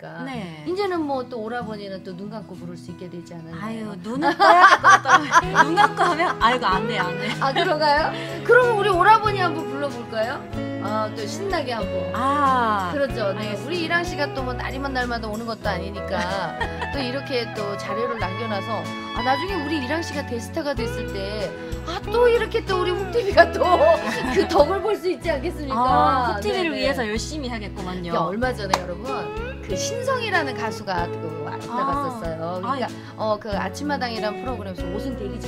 했으니까. 네. 이제는 뭐 또 오라버니는 또 눈 감고 부를 수 있게 되지 않았나요? 아유, 눈을 떠야 될 것 같더라고요. 눈 감고 하면 아이고 안 돼, 안 돼. 아, 그런가요? 그럼 우리 오라버니 한번 불러볼까요? 또 신나게 한번. 아, 그렇죠. 네. 알겠습니다. 우리 이랑 씨가 또 뭐 날이면 날마다 오는 것도 아니니까 또 이렇게 또 자료를 남겨놔서 나중에 우리 이랑 씨가 대스타가 됐을 때 또 이렇게 또 우리 훅TV가 또 그 덕을 볼 수 있지 않겠습니까? 훅TV를 네네. 위해서 열심히 하겠구만요. 야, 얼마 전에 여러분 그 신성이라는 가수가 나갔었어요. 그러니까 그 아침마당이라는 프로그램에서 우승되기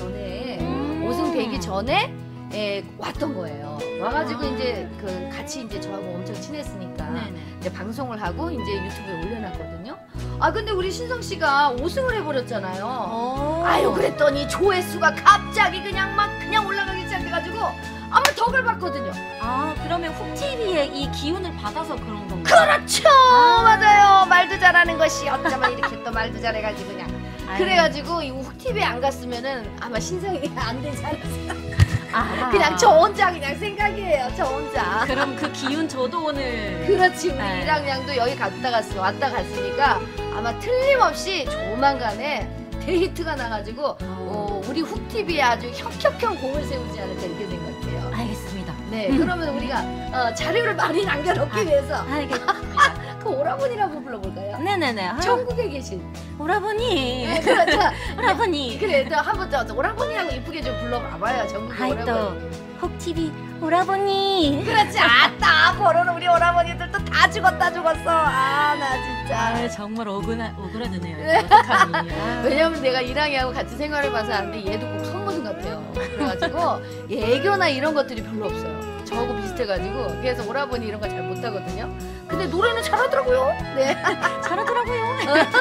전에 왔던 거예요. 와가지고 이제 그 같이 이제 저하고 엄청 친했으니까 네네. 이제 방송을 하고 이제 유튜브에 올려놨거든요. 근데 우리 신성 씨가 5승을 해버렸잖아요. 아유, 그랬더니 조회수가 갑자기 그냥 올라가기 시작해가지고 아마 덕을 봤거든요. 그러면 훅TV의 이 기운을 받아서 그런 건가요? 그렇죠. 맞아요. 말도 잘하는 것이 어쩌면 이렇게 또 말도 잘해가지고 그냥. 그래가지고 이 훅TV에 안 갔으면은 아마 신성이 안 되지 않았을까. 그냥 저 혼자 그냥 생각이에요. 저 혼자. 그럼 그 기운 저도 오늘. 그렇지. 우리 이랑 양도 여기 왔다 갔으니까 아마 틀림없이 조만간에 데이트가 나가지고 우리 훅TV에 아주 혁혁한 공을 세우지 않을까 이렇게 생각해요. 알겠습니다. 네. 그러면 우리가 자료를 많이 남겨놓기 위해서 알겠습니다. 그 오라버니를 한번 불러볼까요? 네네네. 전국에 계신 오라버니. 네, 그렇죠. 오라버니. 그래, 또 한번 또 오라버니하고 이쁘게 좀 불러봐봐요. 전국에 아이 오라버니. 또 훅TV 오라버니. 그렇지. 보러는 우리 오라버니들도 다 죽었어. 나 진짜. 정말 오그라드네요. 어떡하니. 왜냐면 내가 이랑이하고 같이 생활해봐서 아는데 얘도 꼭 성모순 같아요. 그래가지고 애교나 이런 것들이 별로 없어요. 저하고 비슷해가지고. 그래서 오라버니 이런 거 잘 못하거든요. 근데 노래는 잘하더라고요. 네. 잘하더라고요.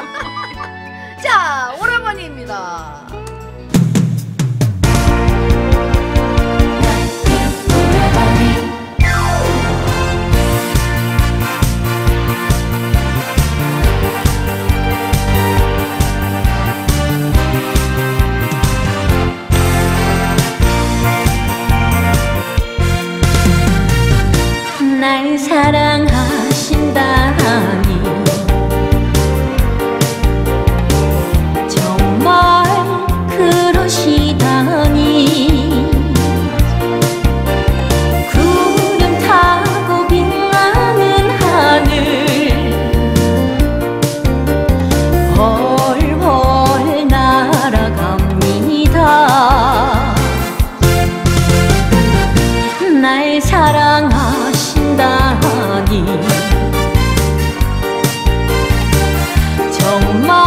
자, 오라버니입니다. 날 사랑하신다니 정말 그러시다니 구름 타고 빛나는 하늘 훨훨 날아갑니다. 날 사랑하신다니 정말